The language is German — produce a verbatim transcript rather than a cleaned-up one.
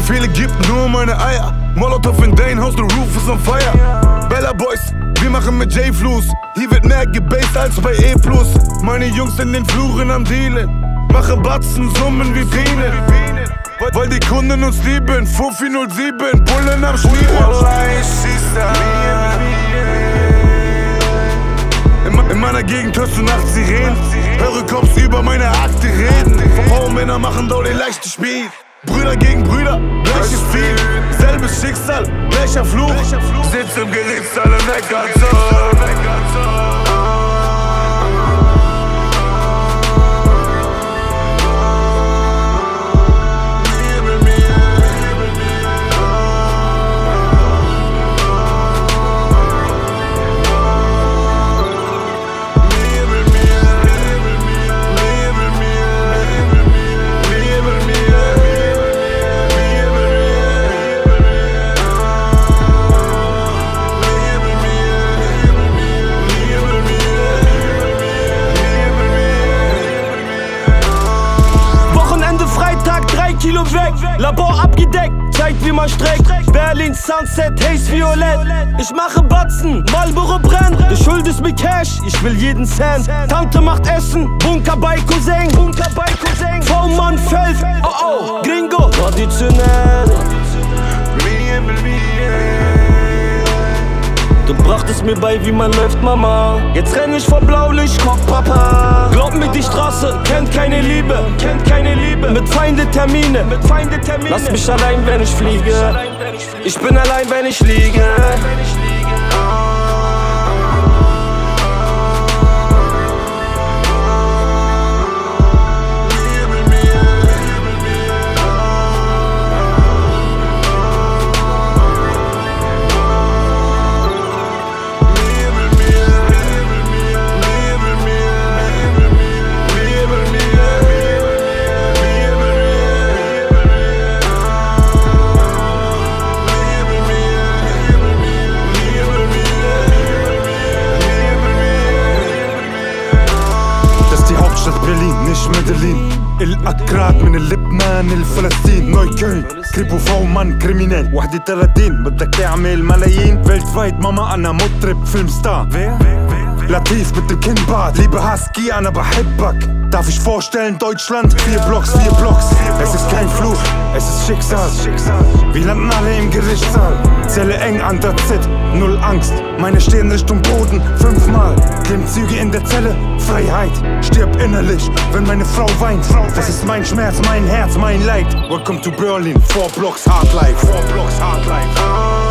Befehle gibt nur meine Eier. Molotow in dein Haus, the roof is on fire. Bella Boys, wir machen mit J-Flus. Hier wird mehr gebased als bei E plus. Meine Jungs in den Fluren am Dealen, machen Batzen, Summen wie Bienen. Weil die Kunden uns lieben, Fuffi null sieben, Bullen am Schmieren. In meiner Gegend hörst du nachts Sirenen, höre Cops über meine Akte reden. V-Männer machen doch den leichten Spiel. Brüder gegen Brüder, gleiches Ziel, selbes Schicksal, gleicher Fluch. Sitz im Gerichtssaal und meckert so. Kilo weg, Labor abgedeckt, zeigt wie man streckt. Berlin Sunset, Haze Violett. Ich mache Batzen, Marlboro brennt. Du schuldest mir Cash, ich will jeden Cent. Tante macht Essen, Bunker bei Cousin. Bunker bei Cousin. V-Mann fällt, oh oh, Gringo, traditionell. Du brachtest mir bei, wie man läuft, Mama. Jetzt renn ich vor Blaulicht, guck, Papa. Glaub mir, die Straße kennt keine Liebe, kennt keine Liebe. Mit Feinde Termine, mit Feinde Termine. Lass mich allein, wenn ich fliege. Ich bin allein, wenn ich liege. Berlin, nicht Medellin. الأكراد من لبنان الفلسطين Neukölln كريبو V-Mann kriminell وحدة تلاتين بدك تعمل ملايين weltweit Mama أنا مطرب Filmstar. Wer? Latif mit dem Kinnbart, liebe Husky, Anna behibbak. Darf ich vorstellen, Deutschland, vier Blocks, vier Blocks. Es ist kein Fluch, es ist Schicksal. Wir landen alle im Gerichtssaal. Zelle eng an der Z, null Angst. Meine stehen Richtung Boden, fünfmal. Klimmzüge in der Zelle, Freiheit. Stirb innerlich, wenn meine Frau weint. Das ist mein Schmerz, mein Herz, mein Leid. Welcome to Berlin, four blocks hard life. Four blocks hard life.